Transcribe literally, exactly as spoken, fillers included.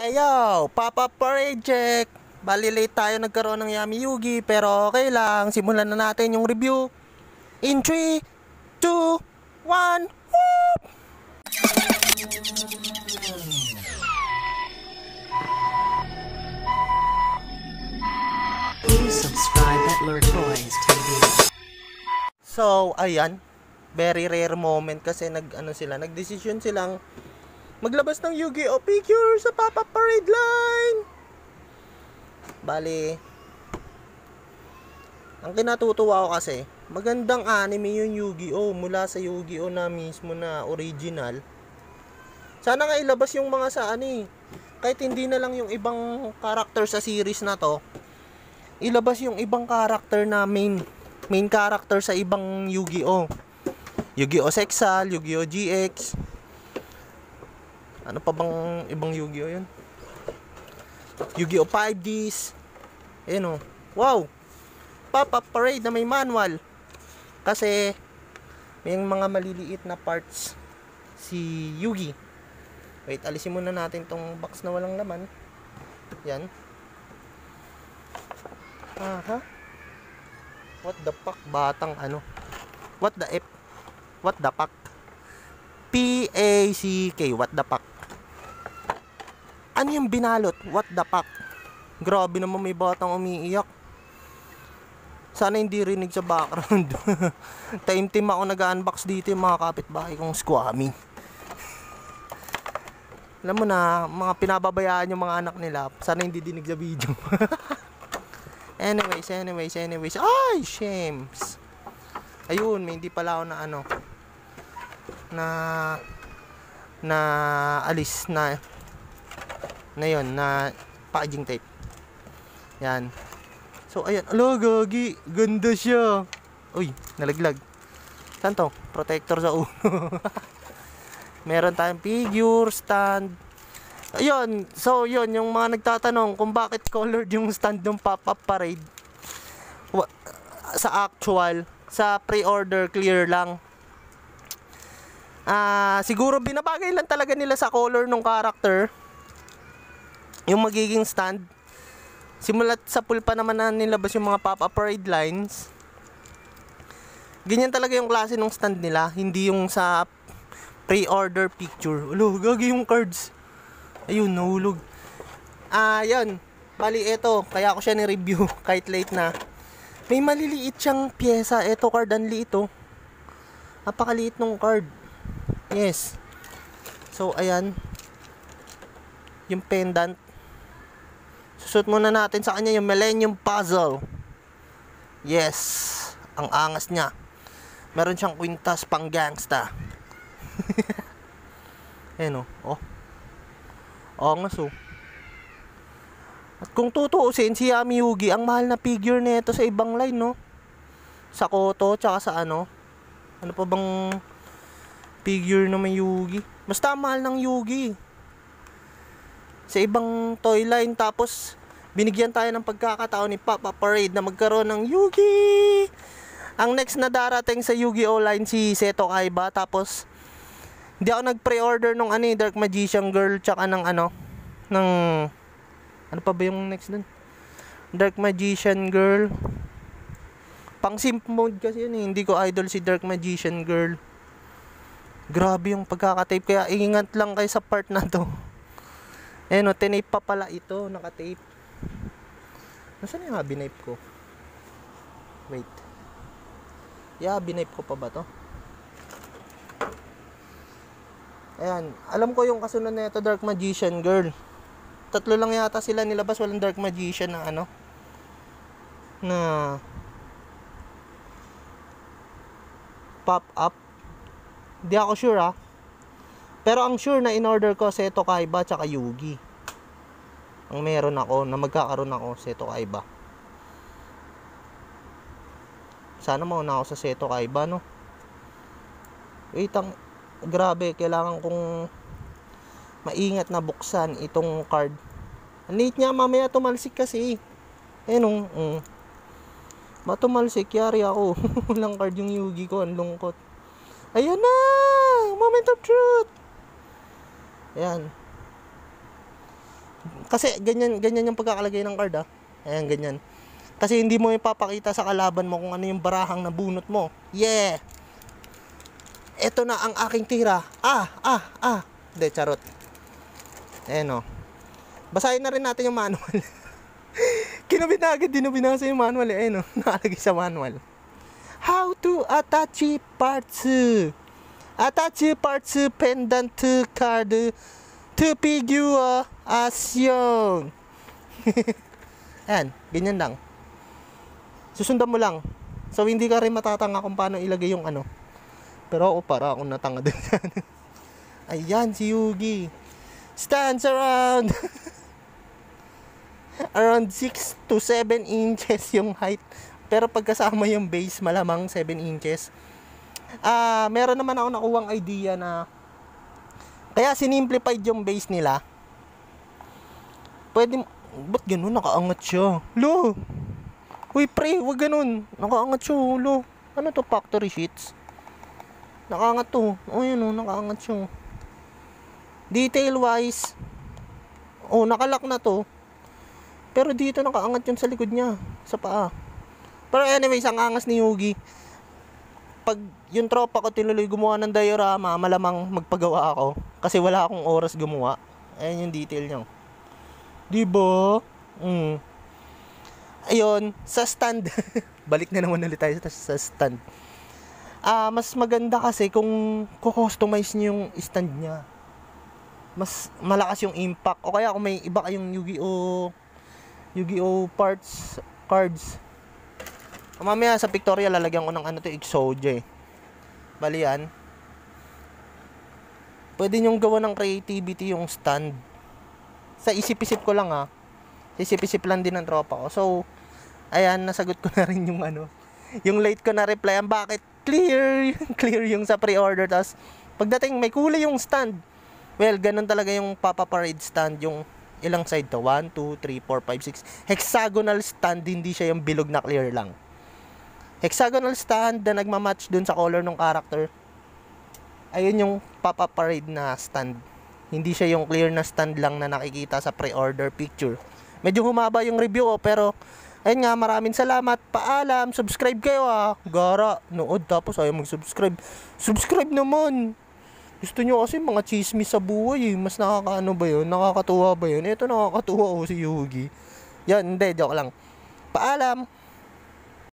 Ayo, Pop-up project. Bali late tayo nagkaroon ng YAMI YUGI, pero okay lang. Simulan na natin yung review. In three, two, one, whoop! Please subscribe at LerToyz T V. So, ayan. Very rare moment kasi nag ano sila, nagdesisyon silang maglabas ng Yu-Gi-Oh figure sa Pop-up Parade line. Bali, ang kinatutuwa ko kasi, magandang anime yung Yu-Gi-Oh mula sa Yu-Gi-Oh na mismo na original. Sana nga ilabas yung mga sa ani, kahit hindi na lang yung ibang character sa series na to, ilabas yung ibang character na main main character sa ibang Yu-Gi-Oh. Yu-Gi-Oh Sexal, Yu-Gi-Oh G X. Ano pa bang ibang Yu-Gi-Oh yun? Yu-Gi-Oh five Ds. Ayun o. Wow! Pop-up parade na may manual. Kasi may mga maliliit na parts si Yugi. Wait, alisin muna natin tong box na walang laman. Yan. Aha. What the fuck? Batang ano? What the F? What the fuck? P A C K. What the fuck? Ano yung binalot? What the fuck? Grabe naman, may batang umiiyak. Sana hindi rinig sa background. Time team ako nag-unbox dito yung mga kapitbahay kong squammy. Alam mo na, mga pinababayaan yung mga anak nila. Sana hindi dinig sa video. Anyways, anyways, anyways. Ay, shames. Ayun, may hindi pala ako na ano. Na na alis na na yun, na packaging tape. Yan. So, ayan. Alo, gagi. Ganda siya. Uy, nalaglag. Saan to? Protector sa ulo. Meron tayong figure, stand. Ayun. So, yun. Yung mga nagtatanong kung bakit colored yung stand ng Pop-up Parade. Sa actual, sa pre-order, clear lang. Ah, uh, siguro binabagay lang talaga nila sa color ng character yung magiging stand. Simulat sa pool pa naman na nilabas yung mga Pop-up Parade lines. Ganyan talaga yung klase ng stand nila, hindi yung sa pre-order picture. Alo, gagi yung cards. Ayun, nahulog. Ah, uh, yun. Bali, eto, kaya ako siya ni-review kahit late na. May maliliit siyang pyesa. Eto, card, ang liit oh. Napakaliit ng card. Yes. So, ayan. Yung pendant. Susut muna natin sa kanya yung Millennium Puzzle. Yes. Ang angas niya. Meron siyang kwintas pang gangsta. Ayan o. Oh. Angas o. At kung tutuusin, si YAMI YUGI, ang mahal na figure nito sa ibang line, no? Sa Koto, tsaka sa ano. Ano pa bang figure na may Yugi? Basta mahal ng Yugi. Sa ibang toy line, tapos binigyan tayo ng pagkakataon ni Pop-up Parade na magkaroon ng Yugi. Ang next na darating sa Yu-Gi-Oh line si Seto Kaiba. Tapos hindi ako nag-pre-order nung ano, Dark Magician Girl, tsaka ng ano, ng ano pa ba yung next dun? Dark Magician Girl. Pang simp mode kasi yun eh. Hindi ko idol si Dark Magician Girl. Grabe yung pagkakatape, kaya ingat lang kayo sa part na to. Eh no, tinape pa pala ito, nakatape. Nasaan yung binape ko? Wait. Yeah, binape ko pa ba to? Ayan, alam ko yung kasunod na ito, Dark Magician Girl. Tatlo lang yata sila nilabas, walang Dark Magician na ano. Na pop-up. Hindi ako sure ah. Pero ang sure na in-order ko, Seto Kaiba tsaka Yugi. Ang meron ako, na magkakaroon ako, Seto Kaiba. Sana mauna ako sa Seto Kaiba, no? Wait, ang grabe, kailangan kong maingat na buksan itong card. Ang liit niya, mamaya tumalsik kasi. Eh nung, mm. Matumalsik, yari ako. Walang card yung Yugi ko, ang lungkot. Ayan na! Moment of truth! Ayan. Kasi ganyan, ganyan yung pagkakalagay ng card ah. Ayan, ganyan. Kasi hindi mo ipapakita sa kalaban mo kung ano yung barahang nabunot mo. Yeah! Ito na ang aking tira. Ah, ah, ah. Hindi, charot. Ayan o. Basahin na rin natin yung manual. Kinabit na agad, di na binasa yung manual eh. Ayan o, nakalagay sa manual. How to attach parts. Attach parts pendant card to figure as shown. Ayan, ganyan lang. Susundan mo lang. So, hindi ka rin matatanga kung paano ilagay yung ano. Pero ako para akong natanga din. Ayan, si Yugi. Stands around around six to seven inches yung height. Pero pagkasama yung base, malamang seven inches. Ah, uh, meron naman ako nakuwang idea na kaya sinimplified yung base nila. Pwede, ba't ganun? Nakaangat siya. Lo! Uy, pre, wag ganun. Nakaangat siya, lo. Ano to, factory sheets? Nakaangat to. O, yun o, nakaangat siya. Detail wise, oh, nakalak na to. Pero dito nakaangat yun sa likod niya, sa paa. Pero anyways, ang angas ni Yugi. Pag yung tropa ko tinuloy gumawa ng diorama, malamang magpagawa ako. Kasi wala akong oras gumawa. Ayan yung detail niya. Diba? Mm. Ayun, sa stand. Balik na naman ulit tayo sa stand. Ah, uh, mas maganda kasi kung ko-customize niyo yung stand niya. Mas malakas yung impact. O kaya kung may iba kayong Yu-Gi-Oh Yu-Gi-Oh parts, cards. Mamaya sa pictorial lalagyan ko ng ano to, Exodia eh. Bali yan. Pwede nyong gawa ng creativity yung stand. Sa isip-isip ko lang ha. Isip-isip lang din ng tropa ko. So, ayan, nasagot ko na rin yung ano. Yung late ko na reply. Ang bakit? Clear! Clear yung sa pre-order. Tapos, pagdating may kulay yung stand. Well, ganun talaga yung Papa Parade stand. Yung ilang side to? one, two, three, four, five, six. Hexagonal stand. Hindi siya yung bilog na clear lang. Hexagonal stand na nagmamatch dun sa color ng character. Ayun yung Papa Parade na stand. Hindi siya yung clear na stand lang na nakikita sa pre-order picture. Medyo humaba yung review oh, pero ayun nga, maraming salamat. Paalam, subscribe kayo ah. Gara, nood tapos ayaw mag-subscribe. Subscribe naman. Gusto nyo kasi mga chismis sa buhay eh. Mas nakakaano ba yun? Nakakatuwa ba yun? Ito nakakatuwa oh si Yugi. Yan, hindi, joke lang. Paalam.